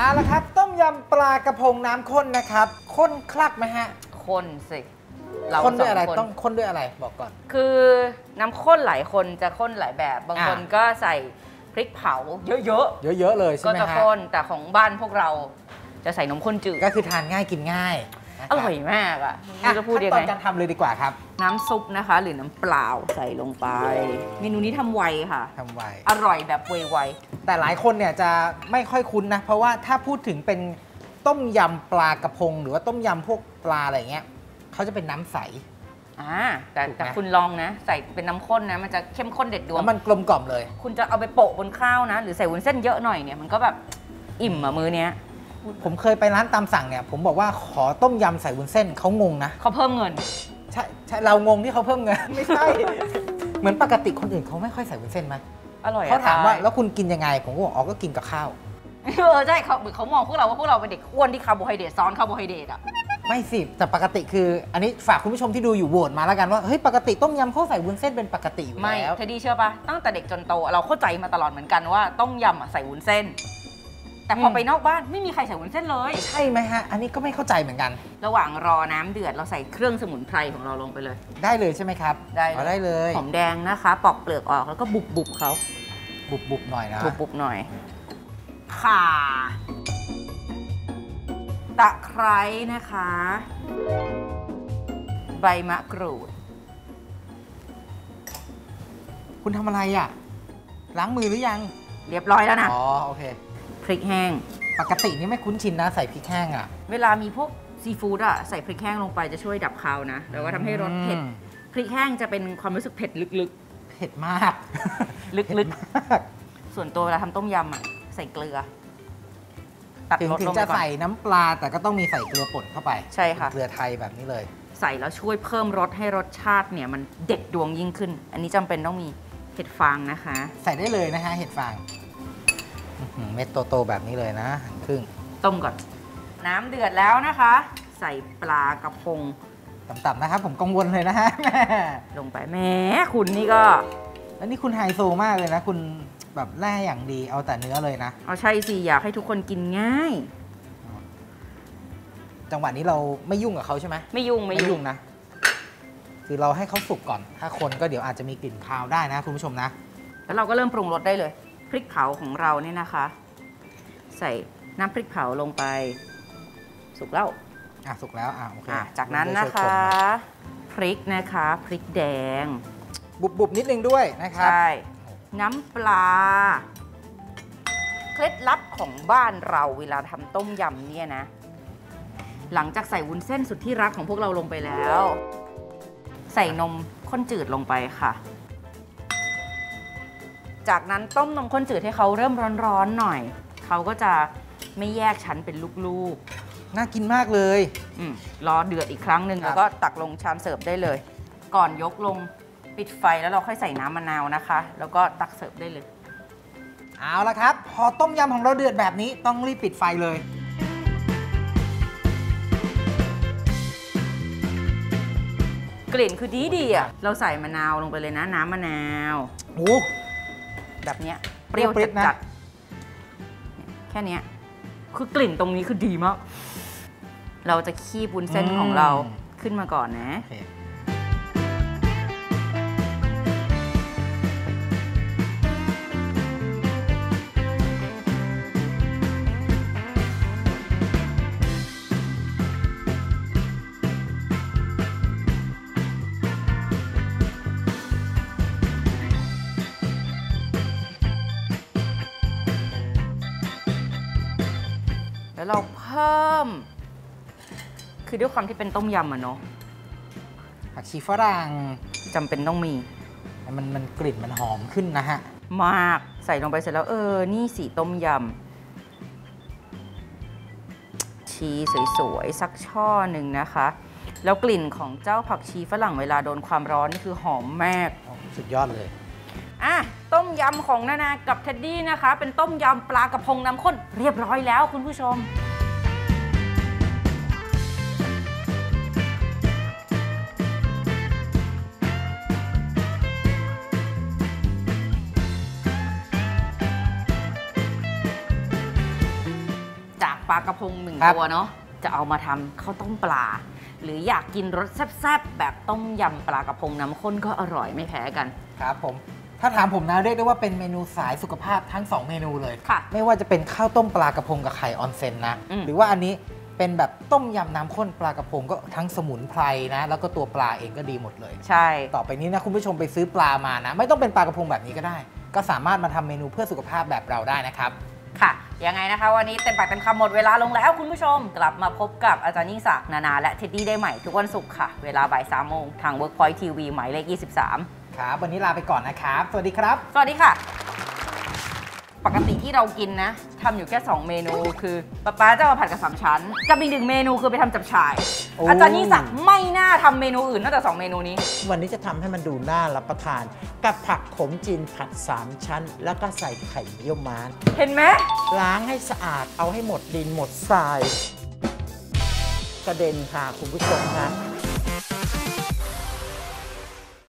เอาละครับต้มยำปลากระพงน้ำข้นนะครับข้นคลักไหมฮะข้นสิข้นด้วยอะไรต้องข้นด้วยอะไรบอกก่อนคือน้ำข้นหลายคนจะข้นหลายแบบบางคนก็ใส่พริกเผาเยอะๆเลยใช่ไหมฮะก็จะข้นแต่ของบ้านพวกเราจะใส่นมข้นจืดก็คือทานง่ายกินง่ายอร่อยมากอ่ะจะพูดยังไงขั้นตอนการทำเลยดีกว่าครับน้ำซุปนะคะหรือน้ำเปล่าใส่ลงไปเมนูนี้ทำไวค่ะทำไวอร่อยแบบไวแต่หลายคนเนี่ยจะไม่ค่อยคุ้นนะเพราะว่าถ้าพูดถึงเป็นต้มยำปลากระพงหรือว่าต้มยำพวกปลาอะไรเงี้ยเขาจะเป็นน้ำใสแต่คุณลองนะใส่เป็นน้ำข้นนะมันจะเข้มข้นเด็ดดวงแล้วมันกลมกล่อมเลยคุณจะเอาไปโปะบนข้าวนะหรือใส่วุ้นเส้นเยอะหน่อยเนี่ยมันก็แบบอิ่มอะมื้อเนี้ยผมเคยไปร้านตามสั่งเนี่ยผมบอกว่าขอต้มยำใส่วุ้นเส้นเขางงนะเขาเพิ่มเงินใช่เรางงที่เขาเพิ่มเงินไม่ใช่ เหมือนปกติคนอื่นเขาไม่ค่อยใส่วุ้นเส้นไหมอร่อยเขาถามว่าแล้วคุณกินยังไงผมก็บอกอ๋อก็กินกับข้าวใช่เขามองพวกเราว่าพวกเราเป็นเด็กอ้วนที่คาร์โบไฮเดรตซ้อนคาร์โบไฮเดรตอะไม่สิแต่ปกติคืออันนี้ฝากคุณผู้ชมที่ดูอยู่โหวตมาแล้วกันว่าเฮ้ยปกติต้มยำเขาใส่วุ้นเส้นเป็นปกติอยู่แล้วไม่เทดดี้เชื่อปะตั้งแต่เด็กจนโตเราเข้าใจมาตลอดเหมือนกันว่าต้มยำใส่วุ้นเส้นแต่พอไปนอกบ้านไม่มีใครใส่วุ้นเส้นเลยใช่ไหมฮะอันนี้ก็ไม่เข้าใจเหมือนกันระหว่างรอน้ำเดือดเราใส่เครื่องสมุนไพรของเราลงไปเลยได้เลยใช่ไหมครับได้เลยหอมแดงนะคะปอกเปลือกออกแล้วก็บุบเขาบุบหน่อยนะบุบหน่อยข่าตะไคร้นะคะใบมะกรูดคุณทำอะไรอ่ะล้างมือหรือยังเรียบร้อยแล้วนะอ๋อโอเคพริกแห้งปกตินี่ไม่คุ้นชินนะใส่พริกแห้งอ่ะเวลามีพวกซีฟู้ดใส่พริกแห้งลงไปจะช่วยดับคาวนะแล้วก็ทำให้รสเผ็ดพริกแห้งจะเป็นความรู้สึกเผ็ดลึกๆเผ็ดมากลึกๆส่วนตัวเวลาทำต้มยำใส่เกลือตัดรสลงไปก่อนถึงจะใส่น้ำปลาแต่ก็ต้องมีใส่เกลือป่นเข้าไปใช่ค่ะเกลือไทยแบบนี้เลยใส่แล้วช่วยเพิ่มรสให้รสชาติเนี่ยมันเด็ดดวงยิ่งขึ้นอันนี้จำเป็นต้องมีเห็ดฟางนะคะใส่ได้เลยนะฮะเห็ดฟางเม็ดโตๆแบบนี้เลยนะหั่นครึ่งต้มก่อนน้ำเดือดแล้วนะคะใส่ปลากระพงต่ำๆนะครับผมกังวลเลยนะฮะแม่ลงไปแม่คุณนี่ก็แล้วนี่คุณไฮโซมากเลยนะคุณแบบแร่อย่างดีเอาแต่เนื้อเลยนะเอาใช่สิอยากให้ทุกคนกินง่ายจังหวะนี้เราไม่ยุ่งกับเขาใช่ไหมไม่ยุ่งนะคือเราให้เขาสุกก่อนถ้าคนก็เดี๋ยวอาจจะมีกลิ่นคาวได้นะคุณผู้ชมนะแล้วเราก็เริ่มปรุงรสได้เลยพริกเผาของเราเนี่ยนะคะใส่น้ำพริกเผาลงไปสุกแล้วสุกแล้วโอเคจากนั้นนะคะพริกนะคะพริกแดงบุบนิดนึงด้วยนะครับใช่น้ำปลาเคล็ดลับของบ้านเราเวลาทำต้มยำเนี่ยนะหลังจากใส่วุ้นเส้นสุดที่รักของพวกเราลงไปแล้วใส่นมข้นจืดลงไปค่ะจากนั้นต้มนมข้นจืดให้เขาเริ่มร้อนๆหน่อยเขาก็จะไม่แยกชั้นเป็นลูกๆน่ากินมากเลยรอเดือดอีกครั้งหนึ่งแล้วก็ตักลงชามเสิร์ฟได้เลยก่อนยกลงปิดไฟแล้วเราค่อยใส่น้ำมะนาวนะคะแล้วก็ตักเสิร์ฟได้เลยเอาละครับพอต้มยำของเราเดือดแบบนี้ต้องรีบปิดไฟเลยกลิ่นคือดีอ่ะเราใส่มะนาวลงไปเลยนะน้ำมะนาวโอ้แบบเนี้ยเปรี้ยวจัดแค่นี้คือกลิ่นตรงนี้คือดีมากเราจะคีบวุ้นเส้นของเราขึ้นมาก่อนนะแล้วเราเพิ่มคือด้วยความที่เป็นต้มยำเนาะผักชีฝรั่งจำเป็นต้องมีมันกลิ่นมันหอมขึ้นนะฮะมากใส่ลงไปเสร็จแล้วนี่สีต้มยำชีสวยๆสักช่อหนึ่งนะคะแล้วกลิ่นของเจ้าผักชีฝรั่งเวลาโดนความร้อนนี่คือหอมมากสุดยอดเลยต้มยำของนานากับเท็ดดี้นะคะเป็นต้มยำปลากระพงน้ำข้นเรียบร้อยแล้วคุณผู้ชมลากระพงหนึ่งครับตัวเนาะจะเอามาทำข้าวต้มปลา หรืออยากกินรสแซ่บๆแบบต้มยำปลากระพงน้ำข้นก็อร่อยไม่แพ้กันครับผมถ้าถามผมนะเรียกได้ว่าเป็นเมนูสายสุขภาพทั้ง 2 เมนูเลยค่ะไม่ว่าจะเป็นข้าวต้มปลากระพงกับไข่ออนเซ็นนะอืมหรือว่าอันนี้เป็นแบบต้มยำน้ำข้นปลากระพงก็ทั้งสมุนไพรนะ แล้วก็ตัวปลาเองก็ดีหมดเลยใช่ต่อไปนี้นะคุณผู้ชมไปซื้อปลามานะ ไม่ต้องเป็นปลากระพงแบบนี้ก็ได้ ก็สามารถมาทำเมนูเพื่อสุขภาพแบบเราได้นะครับค่ะ ยังไงนะคะวันนี้เต็มปากเต็มคำหมดเวลาลงแล้วคุณผู้ชม กลับมาพบกับอาจารย์ยิ่งศักดิ์นานาและเท็ดดี้ได้ใหม่ทุกวันศุกร์ค่ะ เวลาบ่าย3 โมงทาง Workpoint TV หมายเลข 23 ครับ วันนี้ลาไปก่อนนะครับ สวัสดีครับสวัสดีค่ะ ปกติที่เรากินนะทำอยู่แค่ 2 เมนูคือป๊าจะมาผัดกับ3 ชั้นกับอีก1 เมนูคือไปทำจับฉ่ายโอ้อาจารย์ยิ่งศักดิ์ไม่น่าทำเมนูอื่นนอกจาก2 เมนูนี้วันนี้จะทำให้มันดูน่ารับประทาน กับผักขมจีนผัด 3 ชั้น แล้วก็ใส่ไข่เยี่ยวม้าเห็นไหมล้างให้สะอาดเอาให้หมดดินหมดทราย กระเด็นค่ะคุณผู้ชมค่ะ